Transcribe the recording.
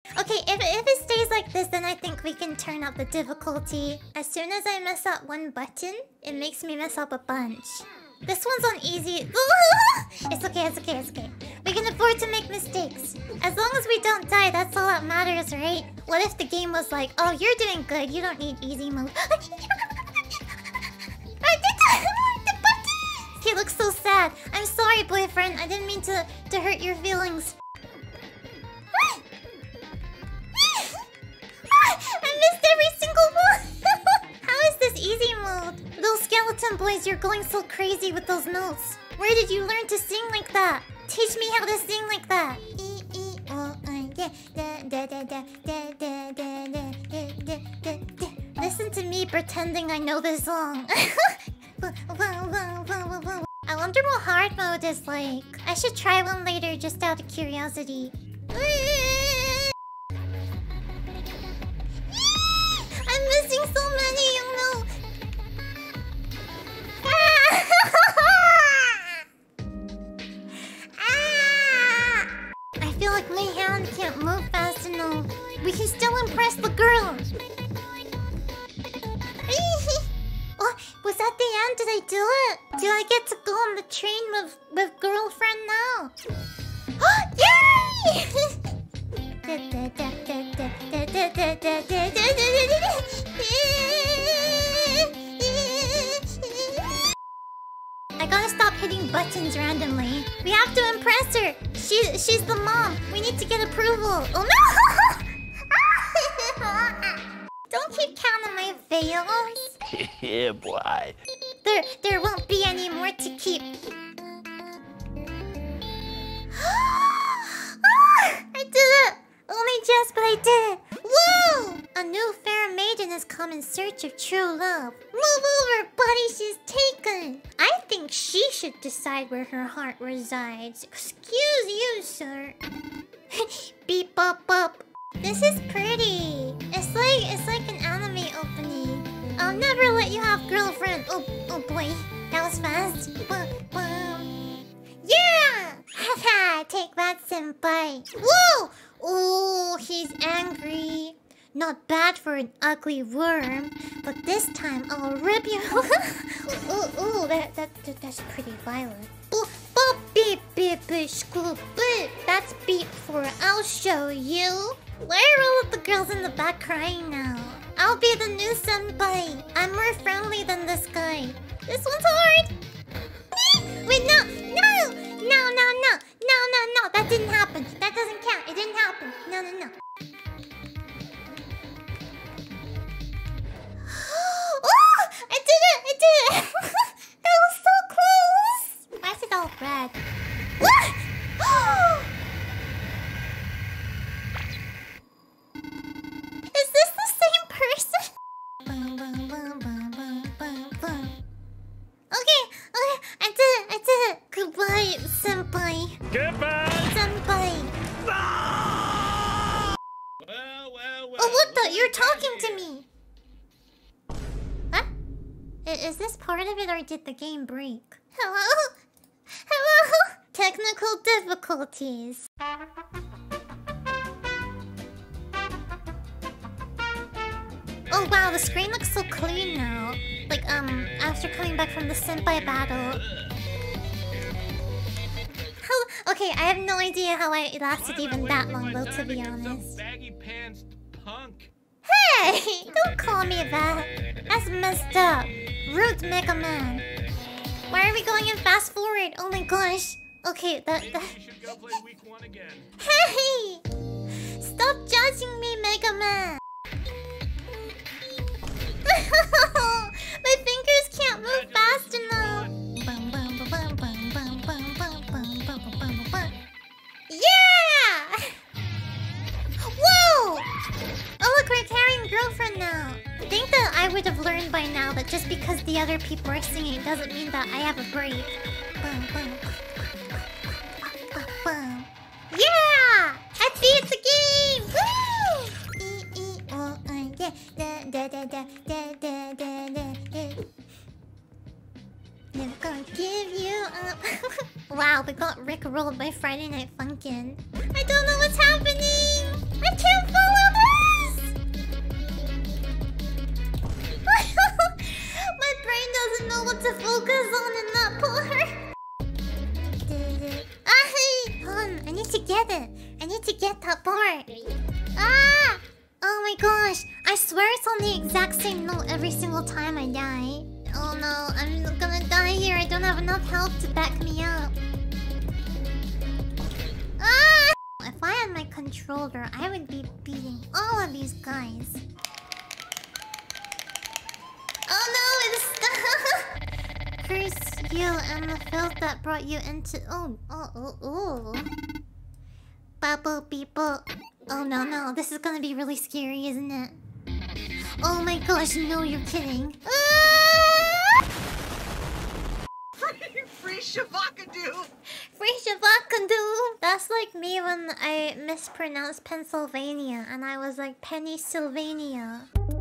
Okay, if it stays like this, then I think we can turn up the difficulty. As soon as I mess up one button, it makes me mess up a bunch. This one's on easy. It's okay, it's okay, it's okay. We can afford to make mistakes. As long as we don't die, that's all that matters, right? What if the game was like, oh, you're doing good, you don't need easy mode. I did that! The button! He looks so sad. I'm sorry, boyfriend. I didn't mean to hurt your feelings. I missed every single one! How is this easy mode? Little skeleton boys, you're going so crazy with those notes. Where did you learn to sing like that? Teach me how to sing like that. Listen to me pretending I know this song. I wonder what hard mode is like. I should try one later just out of curiosity. I'm missing so many, oh no! I feel like my hand can't move fast enough. We can still impress the girl. Oh, was that the end? Did I do it? Do I get to go on the train with girlfriend now? Yay! I gotta stop hitting buttons randomly. We have to impress her. She's the mom. We need to get approval. Oh no! Don't keep counting my fails. Yeah, boy. There won't be any more to keep. I did it! Only just, but I did it! Whoa! A new fair maiden has come in search of true love. Move over, buddy, she's taken! I think she should decide where her heart resides. Excuse you, sir. Beep up up. This is pretty. It's like an anime opening. I'll never let you have girlfriend. Oh boy. That was fast. Yeah! Haha, take that, senpai. Whoa! Oh, he's angry. Not bad for an ugly worm, but this time I'll rip you. Ooh, that's pretty violent. Beep, beep, beep, school, beep. That's beep for I'll show you. Why are all of the girls in the back crying now? I'll be the new senpai. I'm more friendly than this guy. This one's hard. Wait, no. That didn't happen. That doesn't count. It didn't happen. No. Oh, I did it. That was so close. Why is it all red? What? Is this the same person? Okay, I did it. Goodbye, senpai. Goodbye. Senpai. Well. Oh, what the? You're talking to me. Huh? Is this part of it or did the game break? Hello? Technical difficulties. Oh wow, the screen looks so clean now. Like, after coming back from the senpai battle. Okay, I have no idea how it lasted even that long though, to be honest. Baggy pants punk. Hey! Don't call me that. That's messed up. Rude Mega Man. Why are we going in fast forward? Oh my gosh. Okay, that... Maybe we should go play week 1 again. Hey! Stop judging me, Mega Man. My fingers can't move fast enough. Yeah! Whoa! Oh look, we're carrying girlfriend now. I think that I would have learned by now that just because the other people are singing doesn't mean that I have a break. Yeah! I beat the game! Woo! Never gonna give you up. Wow, we got rickrolled by Friday Night Funkin'. I don't know what's happening! I can't start. Ah! Oh my gosh. I swear it's on the exact same note every single time I die. Oh no, I'm gonna die here. I don't have enough health to back me up. Ah! If I had my controller, I would be beating all of these guys. Oh no, it's curse you and the filth that brought you into. Oh. Bubble people. Oh no, this is gonna be really scary, isn't it? Oh my gosh, no, you're kidding. Free Shavakadu! Free Shavakadu! That's like me when I mispronounced Pennsylvania and I was like Pennsylvania.